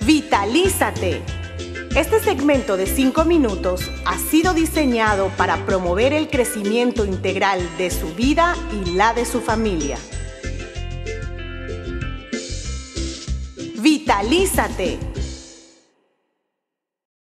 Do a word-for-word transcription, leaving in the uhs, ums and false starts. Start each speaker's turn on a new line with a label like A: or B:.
A: Vitalízate. Este segmento de cinco minutos ha sido diseñado para promover el crecimiento integral de su vida y la de su familia. Vitalízate.